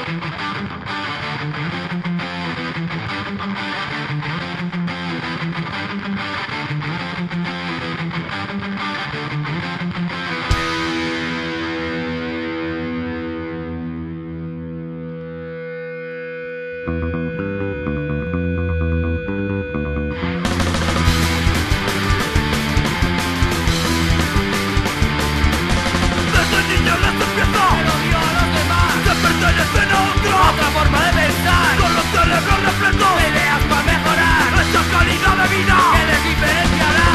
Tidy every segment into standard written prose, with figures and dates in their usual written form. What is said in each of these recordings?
Otra forma de pensar, con los cerebros repletos de ideas para mejorar esta calidad de vida que les diferenciará.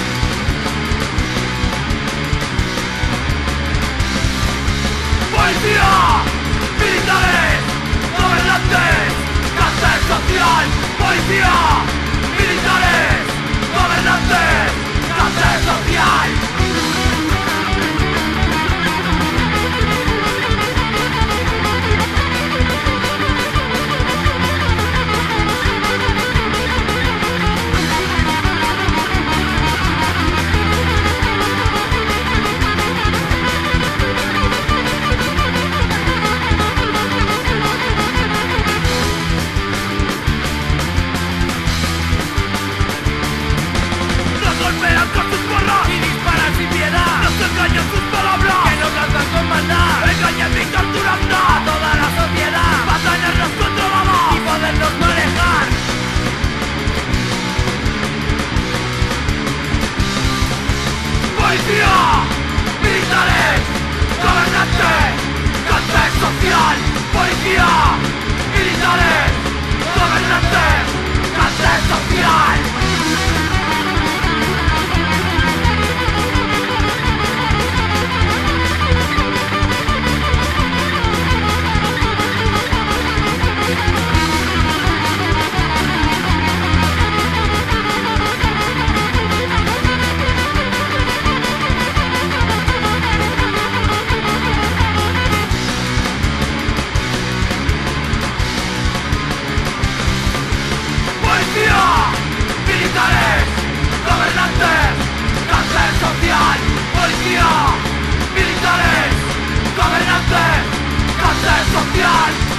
Policía, militares, gobernantes, clase social. Policía, militares, gobernantes, clase social. Golpean con sus porras Y disparan sin piedad, nos engañan sus palabras, que nos lanzan con maldad engañan y torturando a toda la sociedad para tenernos controlados y podernos manejar. Policía, militares, gobernantes, clase social. Policía, militares, gobernantes, clase social. Policía, militares, gobernantes, clase social. Policía, militares, gobernantes, clase social.